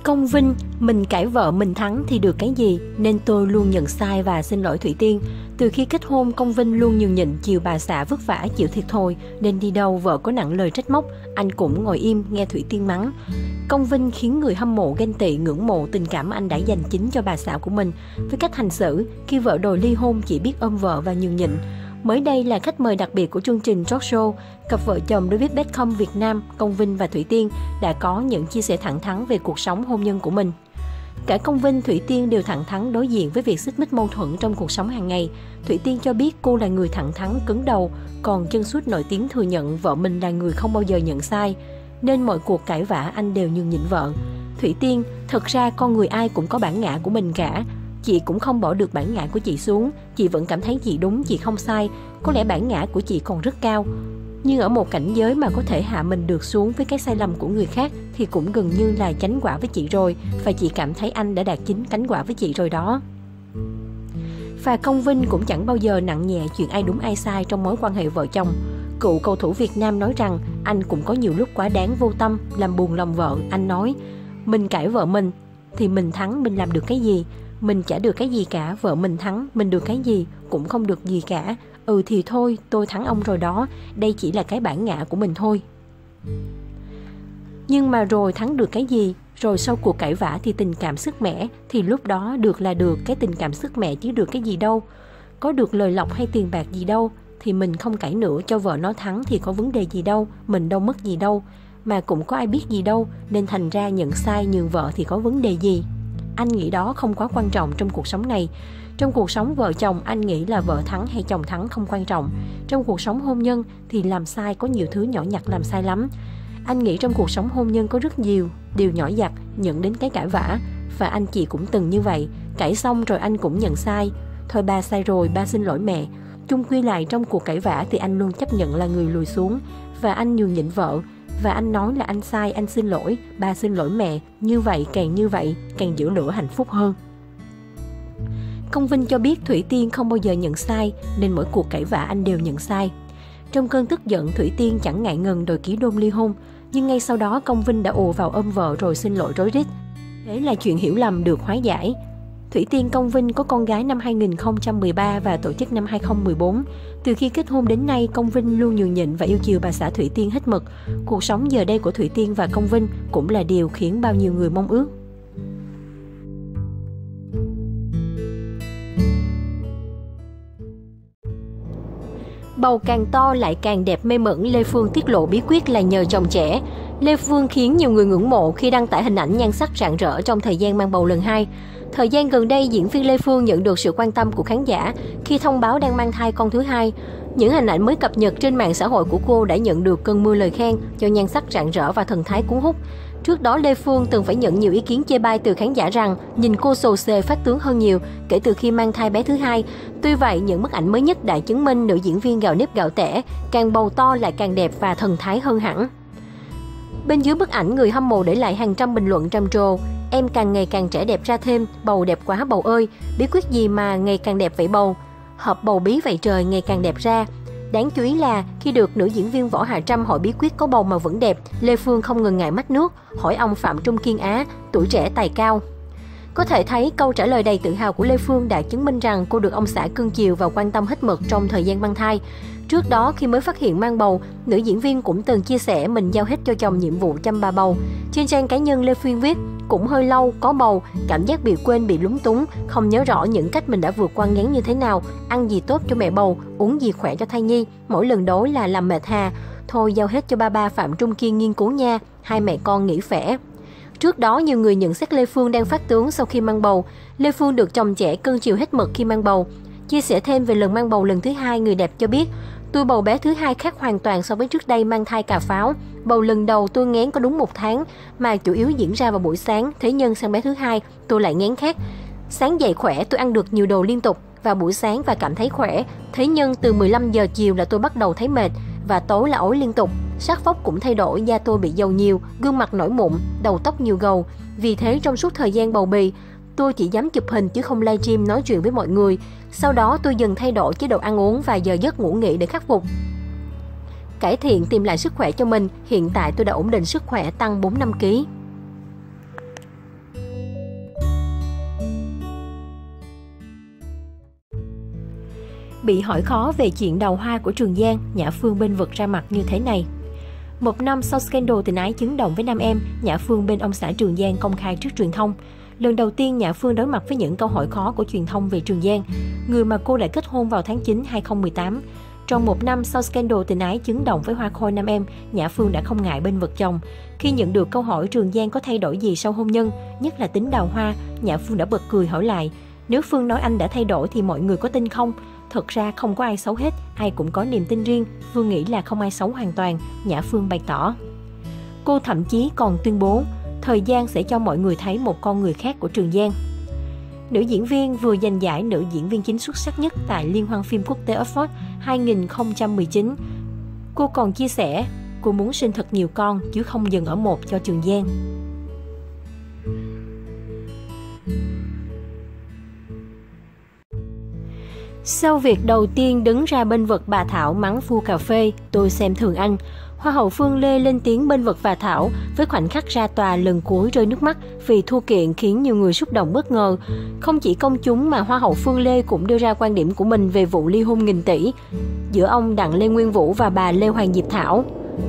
Công Vinh, mình cãi vợ mình thắng thì được cái gì, nên tôi luôn nhận sai và xin lỗi Thủy Tiên. Từ khi kết hôn, Công Vinh luôn nhường nhịn, chiều bà xã vất vả chịu thiệt thòi, nên đi đâu vợ có nặng lời trách móc, anh cũng ngồi im nghe Thủy Tiên mắng. Công Vinh khiến người hâm mộ ghen tị, ngưỡng mộ tình cảm anh đã dành chính cho bà xã của mình. Với cách hành xử, khi vợ đòi ly hôn chỉ biết ôm vợ và nhường nhịn. Mới đây là khách mời đặc biệt của chương trình talk show, cặp vợ chồng David Beckham Việt Nam, Công Vinh và Thủy Tiên đã có những chia sẻ thẳng thắn về cuộc sống hôn nhân của mình. Cả Công Vinh, Thủy Tiên đều thẳng thắn đối diện với việc xích mích mâu thuẫn trong cuộc sống hàng ngày. Thủy Tiên cho biết cô là người thẳng thắn, cứng đầu, còn Chân Suốt nổi tiếng thừa nhận vợ mình là người không bao giờ nhận sai, nên mọi cuộc cãi vã anh đều nhường nhịn vợ. Thủy Tiên, thật ra con người ai cũng có bản ngã của mình cả. Chị cũng không bỏ được bản ngã của chị xuống, chị vẫn cảm thấy chị đúng, chị không sai, có lẽ bản ngã của chị còn rất cao. Nhưng ở một cảnh giới mà có thể hạ mình được xuống với cái sai lầm của người khác thì cũng gần như là chánh quả với chị rồi, và chị cảm thấy anh đã đạt chính cánh quả với chị rồi đó. Và Công Vinh cũng chẳng bao giờ nặng nhẹ chuyện ai đúng ai sai trong mối quan hệ vợ chồng. Cựu cầu thủ Việt Nam nói rằng anh cũng có nhiều lúc quá đáng vô tâm, làm buồn lòng vợ. Anh nói, mình cãi vợ mình thì mình thắng, mình làm được cái gì? Mình chả được cái gì cả, vợ mình thắng, mình được cái gì? Cũng không được gì cả. Ừ thì thôi, tôi thắng ông rồi đó, đây chỉ là cái bản ngã của mình thôi. Nhưng mà rồi thắng được cái gì? Rồi sau cuộc cãi vã thì tình cảm sứt mẻ, thì lúc đó được là được cái tình cảm sứt mẻ chứ được cái gì đâu. Có được lời lộc hay tiền bạc gì đâu, thì mình không cãi nữa, cho vợ nó thắng thì có vấn đề gì đâu, mình đâu mất gì đâu. Mà cũng có ai biết gì đâu, nên thành ra nhận sai nhường vợ thì có vấn đề gì. Anh nghĩ đó không quá quan trọng trong cuộc sống này. Trong cuộc sống vợ chồng, anh nghĩ là vợ thắng hay chồng thắng không quan trọng. Trong cuộc sống hôn nhân thì làm sai có nhiều thứ nhỏ nhặt làm sai lắm. Anh nghĩ trong cuộc sống hôn nhân có rất nhiều điều nhỏ nhặt dẫn đến cái cãi vã. Và anh chị cũng từng như vậy. Cãi xong rồi anh cũng nhận sai. Thôi ba sai rồi, ba xin lỗi mẹ. Chung quy lại trong cuộc cãi vã thì anh luôn chấp nhận là người lùi xuống. Và anh nhường nhịn vợ. Và anh nói là anh sai, anh xin lỗi, ba xin lỗi mẹ. Như vậy càng giữ lửa hạnh phúc hơn. Công Vinh cho biết Thủy Tiên không bao giờ nhận sai, nên mỗi cuộc cãi vã anh đều nhận sai. Trong cơn tức giận, Thủy Tiên chẳng ngại ngần đòi ký đơn ly hôn. Nhưng ngay sau đó Công Vinh đã ùa vào ôm vợ rồi xin lỗi rối rít. Thế là chuyện hiểu lầm được hóa giải. Thủy Tiên Công Vinh có con gái năm 2013 và tổ chức năm 2014. Từ khi kết hôn đến nay, Công Vinh luôn nhường nhịn và yêu chiều bà xã Thủy Tiên hết mực. Cuộc sống giờ đây của Thủy Tiên và Công Vinh cũng là điều khiến bao nhiêu người mong ước. Bầu càng to lại càng đẹp mê mẩn, Lê Phương tiết lộ bí quyết là nhờ chồng trẻ. Lê Phương khiến nhiều người ngưỡng mộ khi đăng tải hình ảnh nhan sắc rạng rỡ trong thời gian mang bầu lần 2. Thời gian gần đây, diễn viên Lê Phương nhận được sự quan tâm của khán giả khi thông báo đang mang thai con thứ hai. Những hình ảnh mới cập nhật trên mạng xã hội của cô đã nhận được cơn mưa lời khen cho nhan sắc rạng rỡ và thần thái cuốn hút. Trước đó, Lê Phương từng phải nhận nhiều ý kiến chê bai từ khán giả rằng nhìn cô xồ xề phát tướng hơn nhiều kể từ khi mang thai bé thứ hai. Tuy vậy, những bức ảnh mới nhất đã chứng minh nữ diễn viên gạo nếp gạo tẻ, càng bầu to lại càng đẹp và thần thái hơn hẳn. Bên dưới bức ảnh, người hâm mộ để lại hàng trăm bình luận trầm trồ. Em càng ngày càng trẻ đẹp ra thêm, bầu đẹp quá bầu ơi, bí quyết gì mà ngày càng đẹp vậy bầu? Hợp bầu bí vậy trời, ngày càng đẹp ra. Đáng chú ý là khi được nữ diễn viên Võ Hà Trâm hỏi bí quyết có bầu mà vẫn đẹp, Lê Phương không ngần ngại mách nước, hỏi ông Phạm Trung Kiên Á, tuổi trẻ tài cao. Có thể thấy câu trả lời đầy tự hào của Lê Phương đã chứng minh rằng cô được ông xã cưng chiều và quan tâm hết mực trong thời gian mang thai. Trước đó, khi mới phát hiện mang bầu, nữ diễn viên cũng từng chia sẻ mình giao hết cho chồng nhiệm vụ chăm bà bầu. Trên trang cá nhân, Lê Phương viết, cũng hơi lâu, có bầu, cảm giác bị quên, bị lúng túng, không nhớ rõ những cách mình đã vượt qua ngán như thế nào, ăn gì tốt cho mẹ bầu, uống gì khỏe cho thai nhi, mỗi lần đói là làm mệt hà. Thôi giao hết cho ba Phạm Trung Kiên nghiên cứu nha, hai mẹ con nghỉ khỏe. Trước đó, nhiều người nhận xét Lê Phương đang phát tướng sau khi mang bầu. Lê Phương được chồng trẻ cưng chiều hết mực khi mang bầu. Chia sẻ thêm về lần mang bầu lần thứ hai, người đẹp cho biết, tôi bầu bé thứ hai khác hoàn toàn so với trước đây mang thai cà pháo. Bầu lần đầu tôi nghén có đúng 1 tháng, mà chủ yếu diễn ra vào buổi sáng, thế nhân sang bé thứ hai, tôi lại nghén khác. Sáng dậy khỏe, tôi ăn được nhiều đồ liên tục, vào buổi sáng và cảm thấy khỏe. Thế nhân từ 15 giờ chiều là tôi bắt đầu thấy mệt, và tối là ói liên tục. Sắc vóc cũng thay đổi, da tôi bị dầu nhiều, gương mặt nổi mụn, đầu tóc nhiều gầu. Vì thế trong suốt thời gian bầu bì, tôi chỉ dám chụp hình chứ không livestream nói chuyện với mọi người. Sau đó tôi dần thay đổi chế độ ăn uống và giờ giấc ngủ nghỉ để khắc phục, cải thiện, tìm lại sức khỏe cho mình. Hiện tại tôi đã ổn định sức khỏe, tăng 4-5 kg. Bị hỏi khó về chuyện đầu hoa của Trường Giang, Nhã Phương bên vực ra mặt như thế này. Một năm sau scandal tình ái chấn động với nam em, Nhã Phương bên ông xã Trường Giang công khai trước truyền thông. Lần đầu tiên Nhã Phương đối mặt với những câu hỏi khó của truyền thông về Trường Giang, người mà cô lại kết hôn vào tháng 9 2018. Trong một năm sau scandal tình ái chấn động với hoa khôi nam em, Nhã Phương đã không ngại bên vực chồng. Khi nhận được câu hỏi Trường Giang có thay đổi gì sau hôn nhân, nhất là tính đào hoa, Nhã Phương đã bật cười hỏi lại. Nếu Phương nói anh đã thay đổi thì mọi người có tin không? Thật ra không có ai xấu hết, ai cũng có niềm tin riêng. Phương nghĩ là không ai xấu hoàn toàn, Nhã Phương bày tỏ. Cô thậm chí còn tuyên bố, thời gian sẽ cho mọi người thấy một con người khác của Trường Giang. Nữ diễn viên vừa giành giải nữ diễn viên chính xuất sắc nhất tại Liên hoan phim quốc tế Award 2019. Cô còn chia sẻ, cô muốn sinh thật nhiều con chứ không dừng ở một cho Trường Giang. Sau việc đầu tiên đứng ra bênh vực bà Thảo mắng Vua Cà Phê, tôi xem thường anh. Hoa hậu Phương Lê lên tiếng bênh vực bà Thảo với khoảnh khắc ra tòa lần cuối rơi nước mắt vì thua kiện khiến nhiều người xúc động bất ngờ. Không chỉ công chúng mà Hoa hậu Phương Lê cũng đưa ra quan điểm của mình về vụ ly hôn nghìn tỷ giữa ông Đặng Lê Nguyên Vũ và bà Lê Hoàng Diệp Thảo.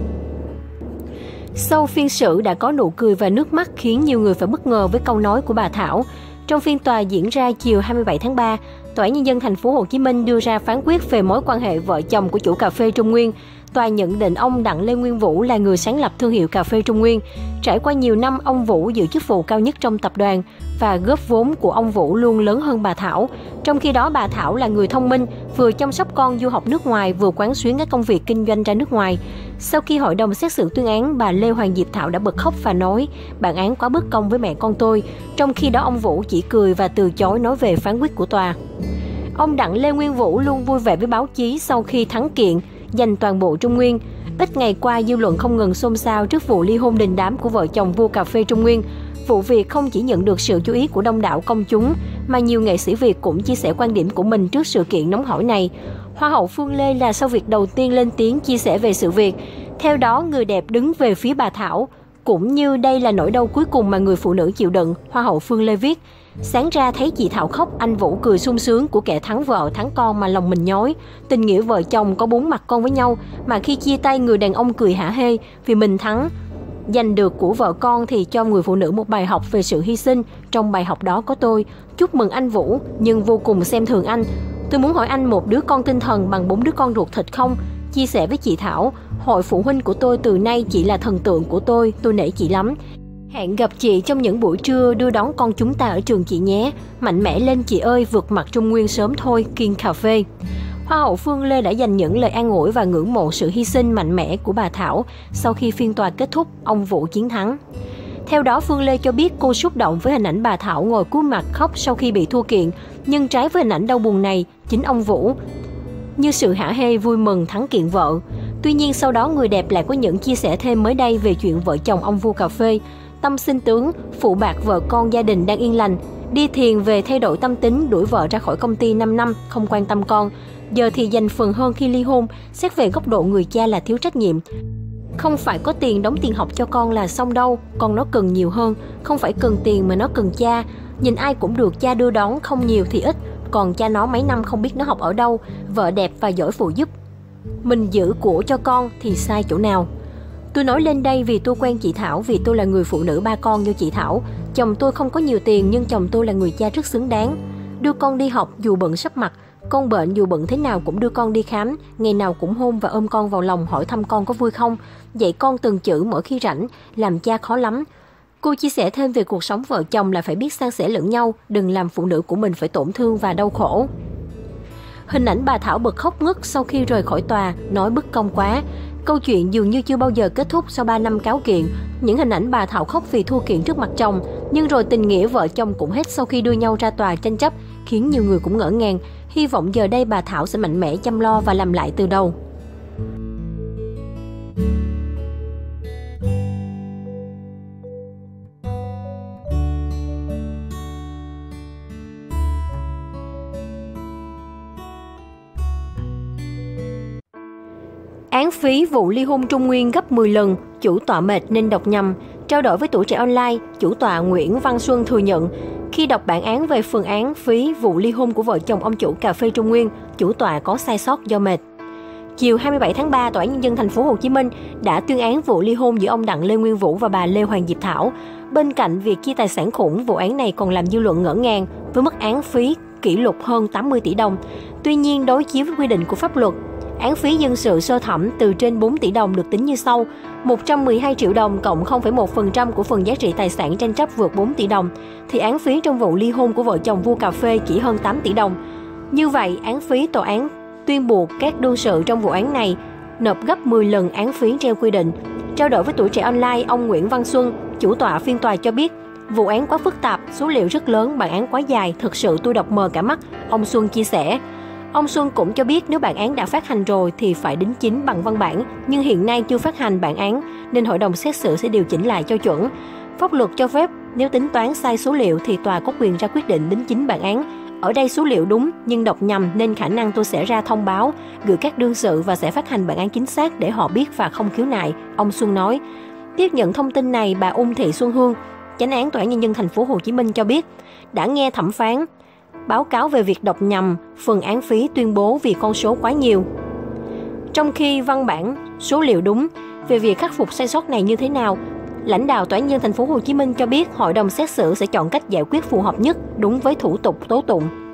Sau phiên xử đã có nụ cười và nước mắt khiến nhiều người phải bất ngờ với câu nói của bà Thảo. Trong phiên tòa diễn ra chiều 27 tháng 3, Tòa án Nhân dân thành phố Hồ Chí Minh đưa ra phán quyết về mối quan hệ vợ chồng của chủ cà phê Trung Nguyên. Tòa nhận định ông Đặng Lê Nguyên Vũ là người sáng lập thương hiệu cà phê Trung Nguyên. Trải qua nhiều năm, ông Vũ giữ chức vụ cao nhất trong tập đoàn và góp vốn của ông Vũ luôn lớn hơn bà Thảo. Trong khi đó, bà Thảo là người thông minh, vừa chăm sóc con du học nước ngoài, vừa quán xuyến các công việc kinh doanh ra nước ngoài. Sau khi hội đồng xét xử tuyên án, bà Lê Hoàng Diệp Thảo đã bật khóc và nói, bản án quá bất công với mẹ con tôi. Trong khi đó, ông Vũ chỉ cười và từ chối nói về phán quyết của tòa. Ông Đặng Lê Nguyên Vũ luôn vui vẻ với báo chí sau khi thắng kiện, giành toàn bộ Trung Nguyên. Ít ngày qua, dư luận không ngừng xôn xao trước vụ ly hôn đình đám của vợ chồng vua cà phê Trung Nguyên. Vụ việc không chỉ nhận được sự chú ý của đông đảo công chúng, mà nhiều nghệ sĩ Việt cũng chia sẻ quan điểm của mình trước sự kiện nóng hổi này. Hoa hậu Phương Lê là sao Việt đầu tiên lên tiếng chia sẻ về sự việc. Theo đó, người đẹp đứng về phía bà Thảo. Cũng như đây là nỗi đau cuối cùng mà người phụ nữ chịu đựng, Hoa hậu Phương Lê viết. Sáng ra thấy chị Thảo khóc, anh Vũ cười sung sướng của kẻ thắng vợ thắng con mà lòng mình nhói. Tình nghĩa vợ chồng có 4 mặt con với nhau, mà khi chia tay người đàn ông cười hả hê vì mình thắng. Giành được của vợ con thì cho người phụ nữ một bài học về sự hy sinh. Trong bài học đó có tôi. Chúc mừng anh Vũ, nhưng vô cùng xem thường anh. Tôi muốn hỏi anh một đứa con tinh thần bằng 4 đứa con ruột thịt không? Chia sẻ với chị Thảo, hội phụ huynh của tôi từ nay chị là thần tượng của tôi nể chị lắm. Hẹn gặp chị trong những buổi trưa đưa đón con chúng ta ở trường chị nhé. Mạnh mẽ lên chị ơi, vượt mặt Trung Nguyên sớm thôi, kiêng cà phê. Hoa hậu Phương Lê đã dành những lời an ủi và ngưỡng mộ sự hy sinh mạnh mẽ của bà Thảo sau khi phiên tòa kết thúc, ông Vũ chiến thắng. Theo đó, Phương Lê cho biết cô xúc động với hình ảnh bà Thảo ngồi cúi mặt khóc sau khi bị thua kiện, nhưng trái với hình ảnh đau buồn này, chính ông Vũ như sự hả hê vui mừng thắng kiện vợ. Tuy nhiên sau đó người đẹp lại có những chia sẻ thêm mới đây về chuyện vợ chồng ông vua cà phê. Tâm sinh tướng, phụ bạc vợ con gia đình đang yên lành, đi thiền về thay đổi tâm tính, đuổi vợ ra khỏi công ty 5 năm, không quan tâm con. Giờ thì dành phần hơn khi ly hôn, xét về góc độ người cha là thiếu trách nhiệm. Không phải có tiền đóng tiền học cho con là xong đâu, con nó cần nhiều hơn, không phải cần tiền mà nó cần cha. Nhìn ai cũng được cha đưa đón, không nhiều thì ít, còn cha nó mấy năm không biết nó học ở đâu, vợ đẹp và giỏi phụ giúp. Mình giữ của cho con thì sai chỗ nào? Tôi nói lên đây vì tôi quen chị Thảo, vì tôi là người phụ nữ 3 con như chị Thảo. Chồng tôi không có nhiều tiền nhưng chồng tôi là người cha rất xứng đáng. Đưa con đi học dù bận sắp mặt, con bệnh dù bận thế nào cũng đưa con đi khám, ngày nào cũng hôn và ôm con vào lòng hỏi thăm con có vui không, dạy con từng chữ mỗi khi rảnh, làm cha khó lắm. Cô chia sẻ thêm về cuộc sống vợ chồng là phải biết san sẻ lẫn nhau, đừng làm phụ nữ của mình phải tổn thương và đau khổ. Hình ảnh bà Thảo bật khóc ngất sau khi rời khỏi tòa, nói bất công quá. Câu chuyện dường như chưa bao giờ kết thúc sau 3 năm cáo kiện. Những hình ảnh bà Thảo khóc vì thua kiện trước mặt chồng, nhưng rồi tình nghĩa vợ chồng cũng hết sau khi đưa nhau ra tòa tranh chấp, khiến nhiều người cũng ngỡ ngàng. Hy vọng giờ đây bà Thảo sẽ mạnh mẽ chăm lo và làm lại từ đầu. Án phí vụ ly hôn Trung Nguyên gấp 10 lần, chủ tọa mệt nên đọc nhầm. Trao đổi với Tuổi Trẻ Online, chủ tọa Nguyễn Văn Xuân thừa nhận, khi đọc bản án về phần án phí vụ ly hôn của vợ chồng ông chủ cà phê Trung Nguyên, chủ tọa có sai sót do mệt. Chiều 27 tháng 3, Tòa án Nhân dân thành phố Hồ Chí Minh đã tuyên án vụ ly hôn giữa ông Đặng Lê Nguyên Vũ và bà Lê Hoàng Diệp Thảo. Bên cạnh việc chia tài sản khủng, vụ án này còn làm dư luận ngỡ ngàng với mức án phí kỷ lục hơn 80 tỷ đồng. Tuy nhiên, đối chiếu với quy định của pháp luật, án phí dân sự sơ thẩm từ trên 4 tỷ đồng được tính như sau: 112 triệu đồng cộng 0,1% của phần giá trị tài sản tranh chấp vượt 4 tỷ đồng, thì án phí trong vụ ly hôn của vợ chồng vua cà phê chỉ hơn 8 tỷ đồng. Như vậy, án phí tòa án tuyên buộc các đương sự trong vụ án này nộp gấp 10 lần án phí theo quy định. Trao đổi với Tuổi Trẻ Online, ông Nguyễn Văn Xuân, chủ tọa phiên tòa cho biết, vụ án quá phức tạp, số liệu rất lớn, bản án quá dài, thực sự tôi đọc mờ cả mắt, ông Xuân chia sẻ. Ông Xuân cũng cho biết nếu bản án đã phát hành rồi thì phải đính chính bằng văn bản, nhưng hiện nay chưa phát hành bản án nên hội đồng xét xử sẽ điều chỉnh lại cho chuẩn. Pháp luật cho phép nếu tính toán sai số liệu thì tòa có quyền ra quyết định đính chính bản án. Ở đây số liệu đúng nhưng đọc nhầm nên khả năng tôi sẽ ra thông báo gửi các đương sự và sẽ phát hành bản án chính xác để họ biết và không khiếu nại, ông Xuân nói. Tiếp nhận thông tin này, bà Ung Thị Xuân Hương, Chánh án Tòa án Nhân dân thành phố Hồ Chí Minh cho biết đã nghe thẩm phán báo cáo về việc đọc nhầm phần án phí tuyên bố vì con số quá nhiều. Trong khi văn bản số liệu đúng, về việc khắc phục sai sót này như thế nào, lãnh đạo Tòa án Nhân dân thành phố Hồ Chí Minh cho biết hội đồng xét xử sẽ chọn cách giải quyết phù hợp nhất đúng với thủ tục tố tụng.